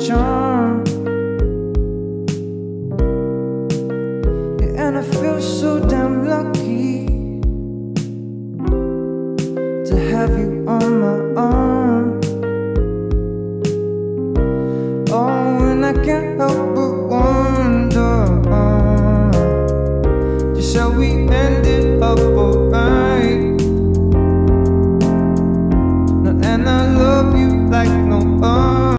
charm. Yeah, and I feel so damn lucky to have you on my arm. Oh, and I can't help but wonder just how we